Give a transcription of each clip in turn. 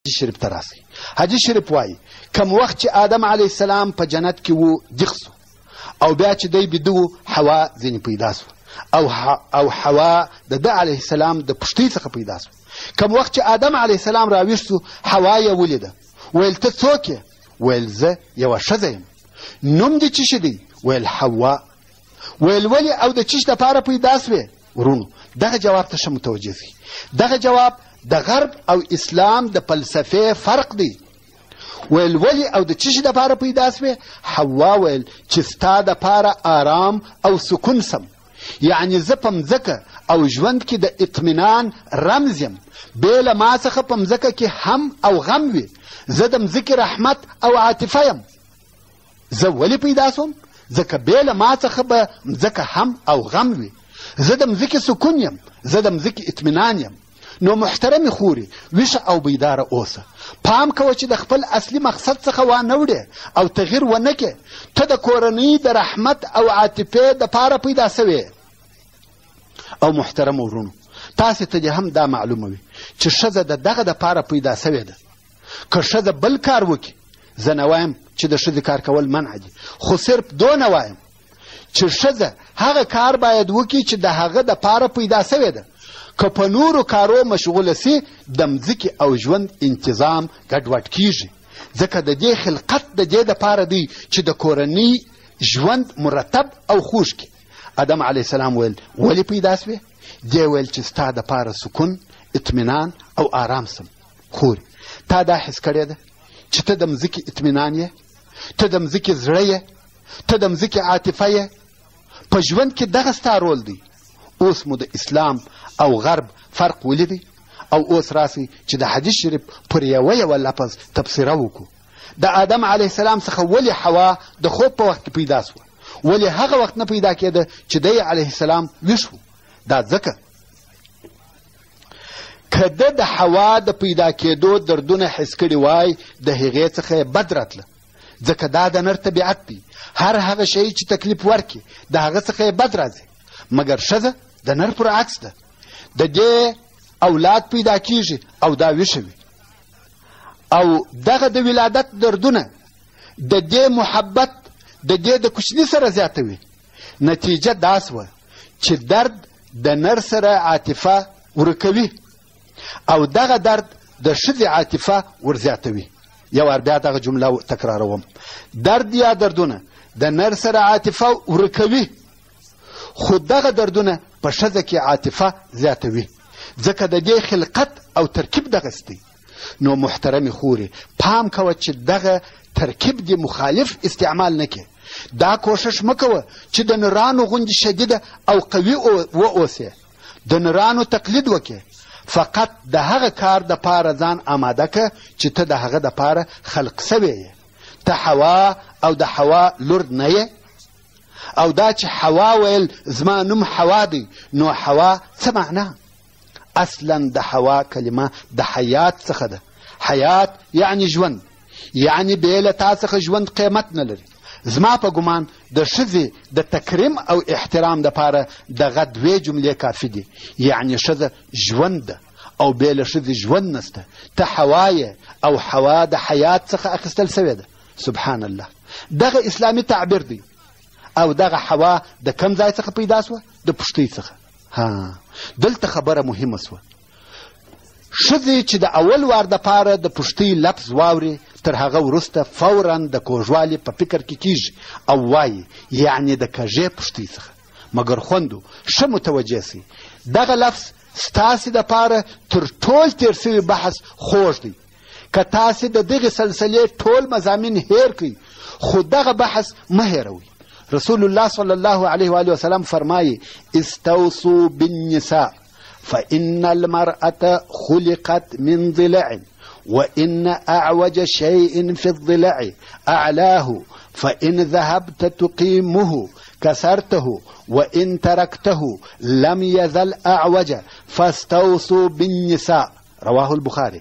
شریف ته راسئ. حدیث شریف وایي کم وخت چې آدم علیه السلام په جنت کې و دیغ سو او بیا چې دی بیده و حوا ځینې پیدا سوه او حوا د ده علیه السلام د پښتۍ څخه پیدا سوه. کم وخت چې آدم علیه السلام راویښ سو حوا یې ولیده ویل ته څوک یې؟ ویل زه یوه ښځه یم. نوم دې څه شي دی؟ ویل حوا. ویل ولې او د چیش دپاره پیدا سوې؟ ورونو دغه جواب ته ښه متوجه سئ. دغه جواب د غرب او اسلام د فلسفې فرق دی. ویل ولې او د چیش دپاره پیدا سوې؟ حوا ویل چې ستا دپاره آرام او سکون سم، یعنی زه په مځکه او ژوند کې د اطمینان رمز یم، بې له ما څخه په مځکه کې هم او غم وي. زه د مځکې رحمت او عاطفه یم. زه ولې پیدا سوم؟ ځکه بې له ما څخه به مځکه هم او غم وي. زه د مځکې سکون یم، زه د مځکې اطمینان یم. نو محترمې خورې ویښه او بیداره اوسه. پام کوه چې د خپل اصلي مقصد څخه وانه وړې او تغییر ونه کې. ته د کورنۍ د رحمت او عاطفې دپاره پیدا سوې. او محترم ورونو تاسې ته دې هم دا معلومه وي چې ښځه د دغه دپاره پیدا سوې ده. که ښځه بل کار وکړي، زه نه وایم چې د ښځې کار کول منع دي، خو صرف دونه وایم چې ښځه هغه کار باید وکړي چې د هغه دپاره پیدا سوې ده. که په نورو کارو مشغوله سي د مځکې او ژوند انتظام ګډوډ کیږي. ځکه د دې خلقت د دې دپاره دی چې د کورنۍ ژوند مرتب او خوږ کړي. آدم علیه السلام ویل ولې پیدا سوې؟ دې ویل چې ستا دپاره سکون، اطمینان او آرام سم. خورې تا دا حس کړې ده چې ته د مځکې اطمینان یې، ته د مځکې زړه یې، ته د مځکې عاطفه یې. په ژوند کې دغه ستا رول دی. اوس مو د اسلام او غرب فرق ولیدی او اوس راسئ چې د حدیث شریف پر یوه لفظ تبصره وکړو. د آدم علیه السلام څخه ولې حوا د خوب په وخت کې پیدا سوه؟ ولې هغه وخت نه پیدا کېده چې دی علیه السلام ویښ و؟ دا ځکه که ده د حوا د پیدا کېدو دردونه حس کړي وای د هغې څخه یې بد راتله. ځکه دا د نر طبیعت دی. هر هغه شی چې تکلیف ورکړي د هغه څخه یې بد راځي. مګر ښځه د نر پر عکس ده. د دې اولاد پیدا کیږي او دا ویښه وي. او دغه د ولادت دردونه د دې محبت د دې د کوچني سره زیاتوي. نتیجه دا سوه چې درد د نر سره عاطفه ورکوي او دغه درد د ښځې عاطفه ورزیاتوي. یو وار بیا دغه جمله تکراروم. درد یا دردونه د نر سره عاطفه ورکوي، خو دغه دردونه په ښځه کې عاطفه زیاتوي. ځکه د دې خلقت او ترکیب دغسې دی. نو محترمې خورې پام کوه چې دغه ترکیب دې مخالف استعمال نه کړې. دا کوشش مه کوه چې د نرانو غوندې شدیده او قوي واوسې، د نرانو تقلید وکړې. فقط د هغه کار دپاره ځان آماده که چې ته د هغه دپاره خلق سوی یې. ته حوا او د حوا لور نه یې. او دا چې حوا ویل زما نوم حوا دی، نو حوا څه معنا؟ اصلا د حوا کلمه د حیات څخه ده. حیات یعنی ژوند، یعنی بې له تا څخه ژوند قیمت نه لري. زما په ګمان د ښځې د تکریم او احترام دپاره دغه دوې جملې کافي دي. یعنی ښځه ژوند ده او بې له ښځې ژوند نسته. ته حوا یې او حوا د حیات څخه اخیستل سوې ده. سبحان الله. دغه اسلامي تعبیر دی. او دغه حوا د کم ځای څخه پیدا سوه؟ د پښتۍ څخه. دلته خبره مهمه سوه. ښځې چې د اول وار دپاره د پښتۍ لفظ واوري، تر هغه وروسته فورا د کوږوالي په فکر کې کیږي او وایي یعنې د کږې پښتۍ څخه. مګر خوندو ښه متوجه سئ، دغه لفظ ستاسې دپاره تر ټول تیر سوي بحث خوږ دی. که تاسې د دغې سلسلې ټول مضامین هیر کړئ، خو دغه بحث مه هیروئ. رسول الله صلی الله علیه و وسلم فرمایي استوصوا بالنساء فإن المرأة خلقت من ضلع وإن أعوج شيء في الضلع أعلاه فإن ذهبت تقيمه كسرته وإن تركته لم يزل أعوج فاستوصوا بالنساء. رواه البخاري.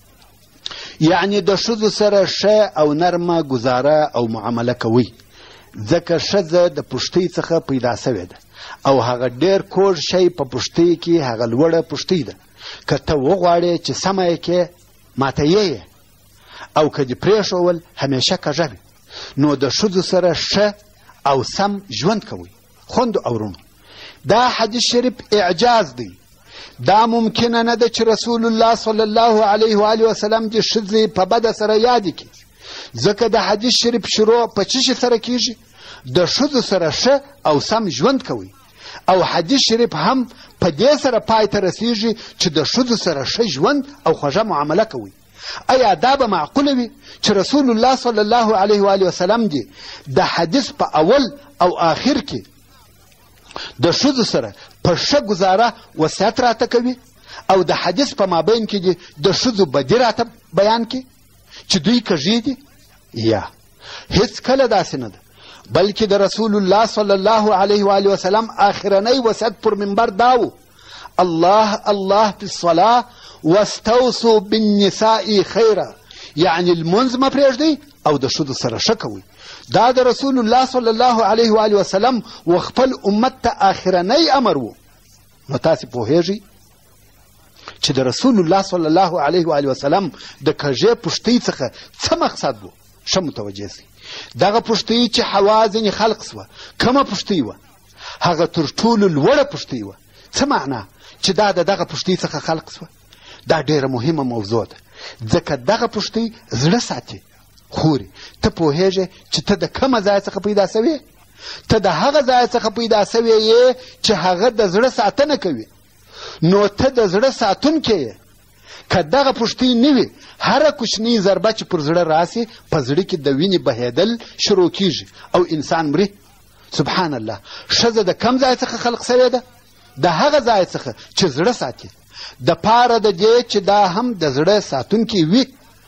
یعنی د ښځو سره ښه او نرمه ګزاره او معامله کوي. ځکه ښځه د پښتۍ څخه پیدا سوې ده او هغه ډېر کوږ شی په پښتۍ کې هغه لوړه پښتۍ ده. که ته وغواړې چې سمه یې کې ماته یې او که دې پرېښول همیشه کږه وي. نو د ښځو سره ښه او سم ژوند کوئ. خوندو او وروڼو، دا حدیث شریف اعجاز دی. دا ممکنه نه ده چې رسول الله صلی الله علیه و آله وسلم دې ښځې په بده سره یادې کړي، ځکه د حدیث شریف شروع په څه شي سره کېږي؟ د ښځو سره ښه او سم ژوند کوئ. او حدیث شریف هم په دې سره پای ته رسیږي چې د ښځو سره ښه ژوند او خوږه معامله کوئ. ایا دا به معقوله وي چې رسول الله صلی الله علیه و آله وسلم دې د حدیث په اول او آخر کې د ښځو سره په ښه ګزاره وصیت راته کوي او د حدیث په مابین کې دې د ښځو بدي راته بیان کړي چې دوی کږې دي؟ یا هیڅ کله داسې نه ده، بلکې د رسول الله صلی الله علیه و آله وسلم آخرنی وصیت پر منبر دا و: الله الله فی الصلاة واستوصوا بالنساء خیرا، یعنی لمونځ مه پرېږدئ او د ښځو سره ښه کوئ. دا د رسول الله صلی الله علیه و آله وسلم و خپل امت ته آخرنی امر و. نو تاسې پوهیږئ چې د رسول الله صلی الله علیه و آله وسلم د کږې پشتۍ څخه څه مقصد و؟ ښه متوجه سئ. دغه پشتۍ چې حوا ځینې خلق سوه، کومه پشتۍ وه؟ هغه تر ټولو لوړه پشتۍ وه. څه معنا چې دا د دغه پشتۍ څخه خلق سوه؟ دا ډېره مهمه موضوع ده، ځکه دغه پشتۍ زړه ساتي. خورې ته پوهیږې چې ته د کومه ځای څخه پیدا سوې؟ ته د هغه ځای څخه پیدا سوې یې چې هغه د زړه ساتنه کوي. نو ته د زړه ساتونکی یې. که دغه پشتۍ نه وي، هره کوچنۍ ضربه چې پر زړه راسي په زړه کې د وینې بهېدل شروع کیږي او انسان مري. سبحان الله. ښځه د کم ځای څخه خلق سوې ده؟ د هغه ځای څخه چې زړه ساتي. د پاره د دې چې دا هم د زړه ساتونکی وي.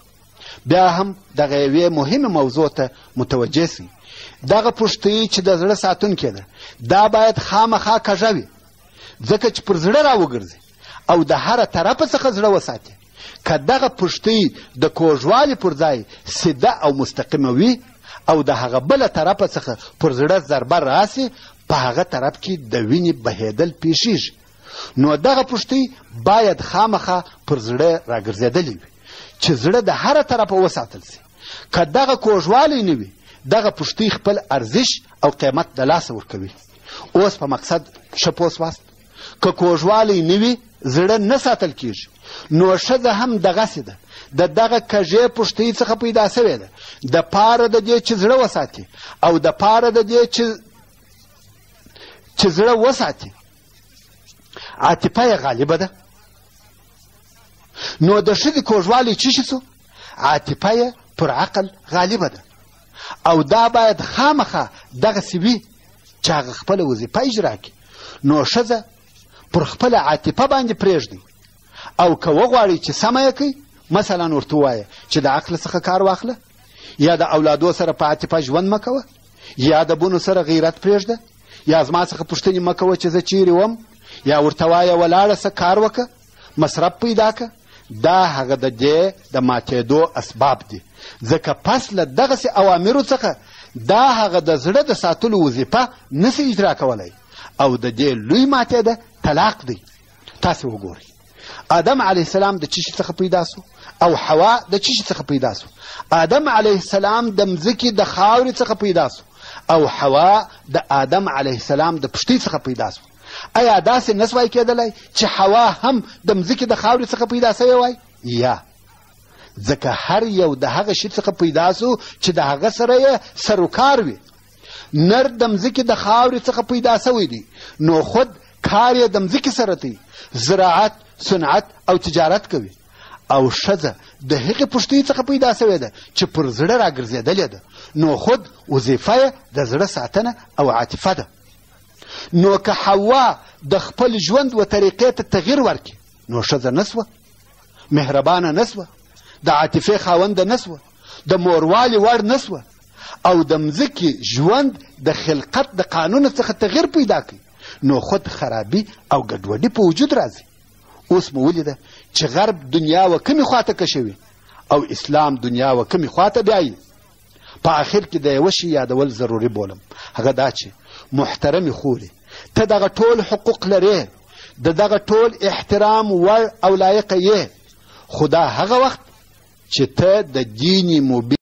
بیا هم دغه یوې مهمه موضوع ته متوجه سئ. دغه پشتۍ چې د زړه ساتونکی ده، دا باید خامخا کږه وي، ځکه چې پر زړه راوګرځي او د هره طرفه څخه زړه وساتي. که دغه پشتۍ د کوږوالي پر ځای سیده او مستقیمه وي او د هغه بله طرفه څخه پر زړه ضربه راسي، په هغه طرف کې د وینې بهېدل پیښیږي. نو دغه پشتۍ باید خامخا پر زړه راګرځېدلې وي چې زړه د هره طرفه وساتل سي. که دغه کوږوالی نه وي، دغه پشتۍ خپل ارزش او قیمت د لاسه ورکوي. اوس په مقصد ښه پوه سواست؟ که کوږوالی نه وي، زړه نه ساتل کېږي. نو ښځه هم دغسې ده، د دغه کږې پشتۍ څخه پیدا سوې ده، د پاره د دې چې زړه وساتي او د پاره د دې چې زړه وساتي عاطفه یې غالبه ده. نو د ښځې کوږوالی څه شي سو؟ عاطفه یې پر عقل غالبه ده. او دا باید خامخا دغسې وي چې هغه خپله وظیفه اجرا کړي. نو ښځه پر خپله عاطفه باندې پرېږدئ او که وغواړئ چې سمه یې کوي، مثلا ورته ووایه چې د عقل څخه کار واخله، یا د اولادو سره په عاطفه ژوند مه کوه، یا د بونو سره غیرت پرېږده، یا زما څخه پوښتنې مه کوه چې زه چیرې وم، یا ورته وایه ولاړه څه کار وکړه، مصرف پیدا کړه. دا هغه د دې د ماتېدو اسباب دي، ځکه پس له دغسې اوامرو څخه دا هغه د زړه د ساتلو وظیفه نسي اجرا کولی او د دې لوی ماتېده طلاق دی. تاسې وګورئ، آدم علیه السلام د څه شي څخه پیدا سو او حوا د څه شي څخه پیدا سو؟ آدم علیه السلام د مځکې د خاورې څخه پیدا سو او حوا د آدم علیه السلام د پشتۍ څخه پیدا سو. ایا داسې نسوای کېدلی چې حوا هم د مځکې د خاورې څخه پیدا سوی وای؟ یا ځکه هر یو د هغه شي څخه پیدا سو چې د هغه سره یې سروکار وي. نر د مځکې د خاورې څخه پیدا سوی دی، نو خود کار یې د مځکې سره دی، زراعت، صنعت او تجارت کوي. او ښځه د هغې پشتۍ څخه پیدا سوې ده چې پر زړه راګرځېدلې ده، نو خود وظیفه یې د زړه ساتنه او عاطفه ده. نو که حوا د خپل ژوند و طریقې ته تغییر ورکړي، نو ښځه نسوه، مهربانه نسوه، د عاطفې خاونده نسوه، د موروالي وړ نسوه، او د مځکې ژوند د خلقت د قانون څخه تغییر پیدا کړي، نو خود خرابي او ګډوډي په وجود راځي. اوس مو ولیده چې غرب دنیا و کمې خواته کشوي او اسلام دنیا و کمې خواته بیایي. په آخر کې د یوه شي یادول ضروري بولم، هغه دا چې محترمې خورې، ته دغه ټول حقوق لرې، د دغه ټول احترام وړ او لایقه یې، خو دا هغه وخت چې ته د دین مبین